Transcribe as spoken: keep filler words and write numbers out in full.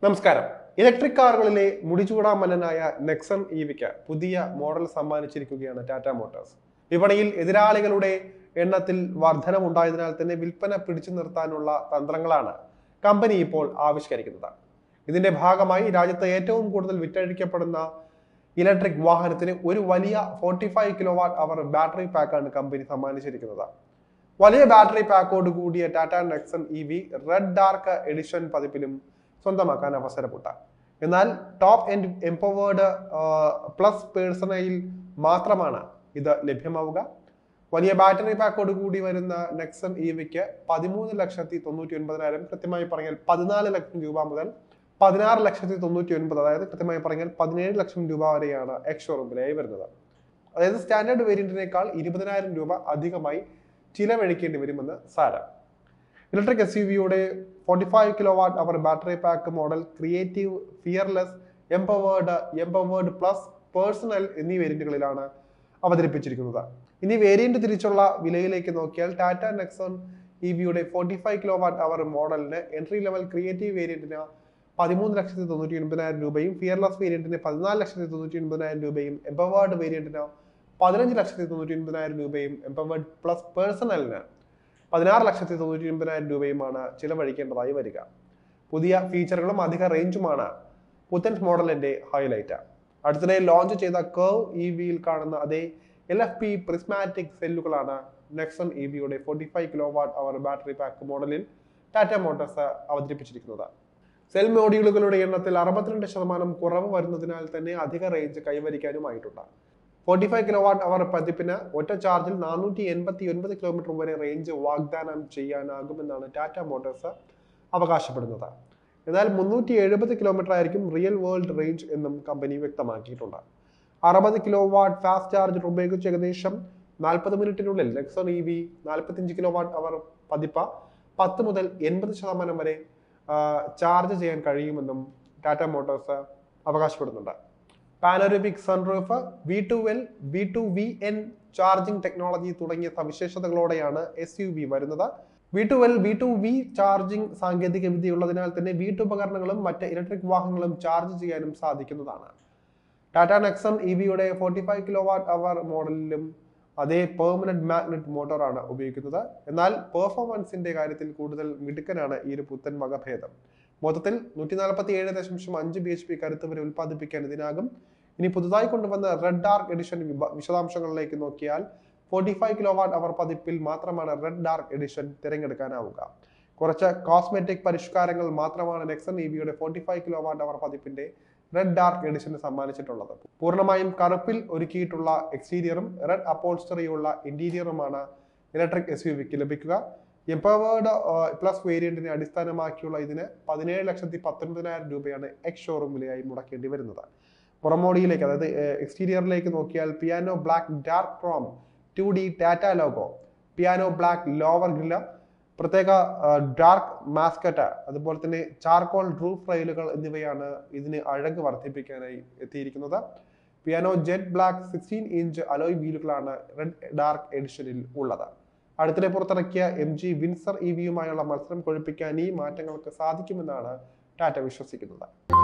നമസ്കാരം. Electric കാറുകളിലെ മുടിചൂടാമല്ലനായ Nexon ഇവിക്ക് പുതിയ model സമ്മാനിച്ചിരിക്കുകയാണ് Tata Motors. വിപണിയിൽ എതിരാളികളുടെ എണ്ണത്തിൽ വർധനമുണ്ടായതിനാൽ തന്നെ വിൽപ്പന പിടിച്ചു നിർത്താനുള്ള തന്ത്രങ്ങളാണ് കമ്പനി ഇപ്പോൾ ആവിഷ്കരിക്കുന്നത്. ഇതിന്റെ ഭാഗമായി രാജ്യത്ത് ഏറ്റവും കൂടുതൽ വിറ്റഴിക്കപ്പെടുന്ന ഇലക്ട്രിക് വാഹനത്തിന് ഒരു വലിയ forty five kilowatt hour battery പാക്കാണ് കമ്പനി സമ്മാനിച്ചിരിക്കുന്നത്. വലിയ ബാറ്ററി പാക്കോട് കൂടിയ Tata Nexon E V red dark edition പതിപ്പിലും സ്വന്തമാക്കാൻ അവസരപ്പെട്ട. എന്നാൽ ടോപ്പ് എൻഡ് എംപവേർഡ് പ്ലസ് പേഴ്സണയിൽ മാത്രമാണ് ഇത് ലഭ്യമാവുക. വലിയ ബാറ്ററി പാക്കോട് കൂടി വരുന്ന നെക്സൺ ഇ വിക്ക് പതിമൂന്ന് ലക്ഷത്തി തൊണ്ണൂറ്റി ഒൻപതിനായിരം കൃത്യമായി പറഞ്ഞാൽ പതിനാല് ലക്ഷം രൂപ മുതൽ പതിനാറ് ലക്ഷത്തി തൊണ്ണൂറ്റി ഒൻപത് അതായത് കൃത്യമായി പറഞ്ഞാൽ പതിനേഴ് ലക്ഷം രൂപ വരെയാണ് എക്സ് ഷോറൂമിലായി വരുന്നത്. അതായത് സ്റ്റാൻഡേർഡ് വേരിയന്റിനേക്കാൾ ഇരുപതിനായിരം രൂപ അധികമായി ചിലവഴിക്കേണ്ടി വരുമെന്ന് സാരം. ഇലക്ട്രിക് എസ് യു വിയുടെ forty five kilowatt hour battery pack model creative, fearless, empowered, empowered plus, personal എന്നീ വേരിയന്റുകളിലാണ് അവതരിപ്പിച്ചിരിക്കുന്നത്. ഇനി വേരിയന്റ് തിരിച്ചുള്ള വിലയിലേക്ക് നോക്കിയാൽ ടാറ്റ നെക്സൺ ഇ വിയുടെ forty five kilowatt hour മോഡലിന് എൻട്രി ലെവൽ ക്രിയേറ്റീവ് വേരിയന്റിന് പതിമൂന്ന് ലക്ഷത്തി തൊണ്ണൂറ്റി ഒൻപതിനായിരം രൂപയും, ഫിയർലെസ് വേരിയന്റിന് പതിനാല് ലക്ഷത്തി തൊണ്ണൂറ്റി ഒൻപതിനായിരം രൂപയും, എംപവേർഡ് വേരിയന്റിന് പതിനഞ്ച് ലക്ഷത്തി തൊണ്ണൂറ്റി ഒൻപതിനായിരം രൂപയും, എംപവേർഡ് പ്ലസ് പേഴ്സണലിന് പതിനാറ് ലക്ഷത്തി തൊണ്ണൂറ്റി ഒൻപതിനായിരം രൂപയുമാണ് ചിലവഴിക്കേണ്ടതായി വരിക. പുതിയ ഫീച്ചറുകളും അധിക റേഞ്ചുമാണ് പുത്തൻ മോഡലിന്റെ ഹൈലൈറ്റ്. അടുത്തിടെ ലോഞ്ച് ചെയ്ത കർവ് ഇ വിയിൽ കാണുന്ന അതേ എൽ എഫ് പി പ്രിസ്മാറ്റിക് സെല്ലുകളാണ് നെക്സൺ ഇ വിയുടെ forty five kilowatt hour battery pack മോഡലിൽ ടാറ്റ മോട്ടോഴ്സ് അവതരിപ്പിച്ചിരിക്കുന്നത്. സെൽ മോഡ്യൂളുകളുടെ എണ്ണത്തിൽ അറുപത്തിരണ്ട് ശതമാനം കുറവ് വരുന്നതിനാൽ തന്നെ അധിക റേഞ്ച് കൈവരിക്കാനുമായിട്ടുണ്ട്. Forty five kilowatt hour പതിപ്പിന് ഒറ്റ ചാർജിൽ നാനൂറ്റി എൺപത്തി ഒൻപത് കിലോമീറ്റർ വരെ റേഞ്ച് വാഗ്ദാനം ചെയ്യാനാകുമെന്നാണ് ടാറ്റ മോട്ടോഴ്സ് അവകാശപ്പെടുന്നത്. എന്നാൽ മുന്നൂറ്റി എഴുപത് കിലോമീറ്റർ ആയിരിക്കും റിയൽ വേൾഡ് റേഞ്ച് എന്നും കമ്പനി വ്യക്തമാക്കിയിട്ടുണ്ട്. അറുപത് കിലോ വാട്ട് ഫാസ്റ്റ് ചാർജർ ഉപയോഗിച്ച് ഏകദേശം നാൽപ്പത് മിനിറ്റിനുള്ളിൽ നെക്സൺ ഇ വി നാൽപ്പത്തിയഞ്ച് കിലോ വാട്ട് അവർ പതിപ്പ് പത്ത് മുതൽ എൺപത് ശതമാനം വരെ ചാർജ് ചെയ്യാൻ കഴിയുമെന്നും ടാറ്റ മോട്ടോഴ്സ് അവകാശപ്പെടുന്നുണ്ട്. Panoramic sunroof, V to L, V to V N charging technology തുടങ്ങിയ സവിശേഷതകളോടെയാണ് എസ് യു വി വരുന്നത്. V to L, V to V charging സാങ്കേതിക വിദ്യ ഉള്ളതിനാൽ തന്നെ വീട്ടുപകരണങ്ങളും മറ്റ് ഇലക്ട്രിക് വാഹനങ്ങളും ചാർജ് ചെയ്യാനും സാധിക്കുന്നതാണ്. ടാറ്റ നെക്സൺ ഇ വിയുടെ forty five kilowatt hour മോഡലിലും അതേ പെർമനന്റ് മാഗ്നറ്റ് മോട്ടോറാണ് ഉപയോഗിക്കുന്നത്. എന്നാൽ പെർഫോമൻസിന്റെ കാര്യത്തിൽ കൂടുതൽ മിടുക്കനാണ് ഈ ഒരു പുത്തൻ വകഭേദം. മൊത്തത്തിൽ നൂറ്റി നാൽപ്പത്തി ഏഴ് ദശാംശം അഞ്ച് ബി എച്ച് പി കരുത്ത് വരെ ഉൽപ്പാദിപ്പിക്കാൻ ഇതിനാകും. ഇനി പുതുതായി കൊണ്ടുവന്ന റെഡ് ഡാർക്ക് എഡിഷൻ വിശദാംശങ്ങളിലേക്ക് നോക്കിയാൽ forty five kilowatt hour പതിപ്പിൽ മാത്രമാണ് റെഡ് ഡാർക്ക് എഡിഷൻ തിരഞ്ഞെടുക്കാനാവുക. കുറച്ച് കോസ്മെറ്റിക് പരിഷ്കാരങ്ങൾ മാത്രമാണ് നെക്സൺ ഇ വിയുടെ forty five kilowatt hour പതിപ്പിന്റെ റെഡ് ഡാർക്ക് എഡിഷന് സമ്മാനിച്ചിട്ടുള്ളത്. പൂർണ്ണമായും കറുപ്പിൽ ഒരുക്കിയിട്ടുള്ള എക്സ്റ്റീരിയറും റെഡ് അപ്പോൾസ്റ്ററിയുള്ള ഇന്റീരിയറുമാണ് ഇലക്ട്രിക് എസ് യു വിക്ക് ലഭിക്കുക. എംപവേർഡ് പ്ലസ് വേരിയന്റിനെ അടിസ്ഥാനമാക്കിയുള്ള ഇതിന് പതിനേഴ് ലക്ഷത്തി പത്തൊൻപതിനായിരം രൂപയാണ് എക്സ് ഷോറൂം വിലയായി മുടക്കേണ്ടി വരുന്നത്. പുറമോടിയിലേക്ക് അതായത് എക്സ്റ്റീരിയറിലേക്ക് നോക്കിയാൽ piano black dark chrome two D Tata logo, piano black lower grille, പ്രത്യേക ഡാർക്ക് മാസ്കറ്റ്, അതുപോലെ തന്നെ ചാർക്കോൾ റൂഫ് റെയിലുകൾ എന്നിവയാണ് ഇതിന് അഴക് വർദ്ധിപ്പിക്കാനായി എത്തിയിരിക്കുന്നത്. Piano jet black sixteen inch alloy വീലുകളാണ് റെഡ് ഡാർക്ക് എഡിഷനിൽ ഉള്ളത്. അടുത്തിടെ പുറത്തിറക്കിയ എം ജി വിൻസർ ഇ വിയുമായുള്ള മത്സരം കൊഴുപ്പിക്കാൻ ഈ മാറ്റങ്ങൾക്ക് സാധിക്കുമെന്നാണ് ടാറ്റ വിശ്വസിക്കുന്നത്.